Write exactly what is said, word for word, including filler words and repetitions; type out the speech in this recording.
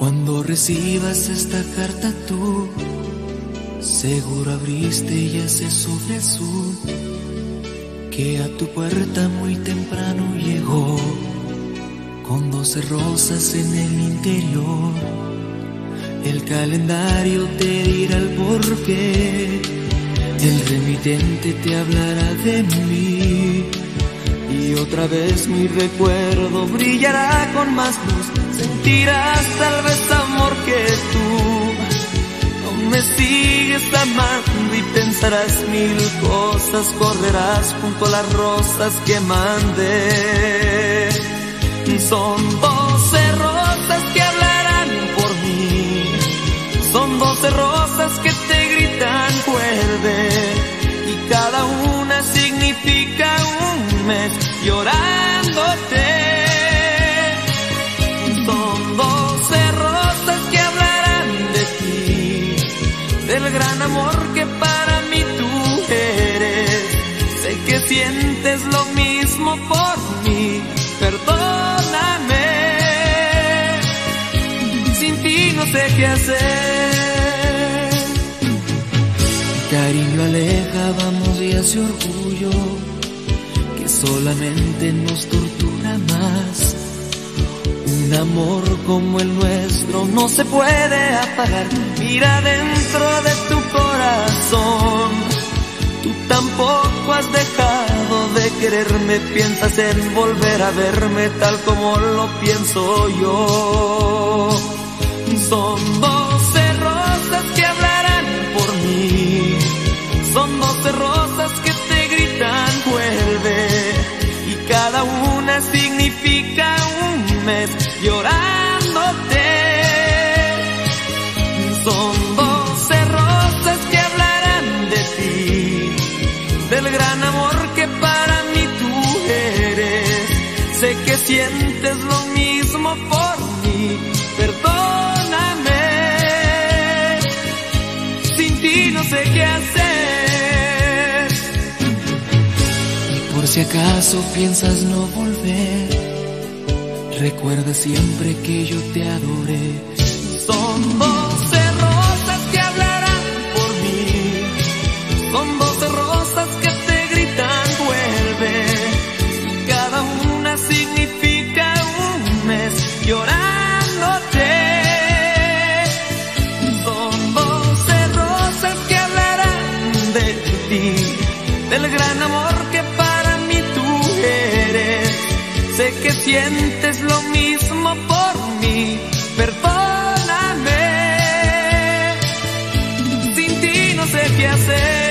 Cuando recibas esta carta tú, seguro abriste y ese sobre azul que a tu puerta muy temprano llegó, con doce rosas en el interior. El calendario te dirá el porqué, el remitente te hablará de mí, y otra vez mi recuerdo brillará con más luz. Sentirás tal vez amor que tú no me sigues amando, y pensarás mil cosas, correrás junto a las rosas que mandé. Son doce rosas que hablarán por mí, son doce rosas que te gritan vuelve, y cada una significa un mes llorándote. Son doce rosas que hablarán de ti, del gran amor que para mí tú eres. Sé que sientes lo mismo por mí, perdóname. Sin ti no sé qué hacer. Cariño aleja, vamos, y hace orgullo que solamente nos tortura más. Un amor como el nuestro no se puede apagar. Mira dentro de tu corazón, tú tampoco has dejado de quererme. Piensas en volver a verme tal como lo pienso yo. Son doce rosas que hablarán por mí, son doce rosas que te gritan vuelve, y cada una significa un mes llorándote. Son doce rosas que hablarán de ti, del gran amor que para mí tú eres. Sé que sientes lo mismo por mí, perdóname. Sin ti no sé qué hacer. Y por si acaso piensas no volver, recuerda siempre que yo te adoré. Son doce rosas que hablarán por mí, son doce rosas que te gritan vuelve, y cada una significa un mes llorándote. Son doce rosas que hablarán de ti, del gran amor que para mí tú eres. Sé que sientes lo mismo por mí, perdóname. Sin ti no sé qué hacer.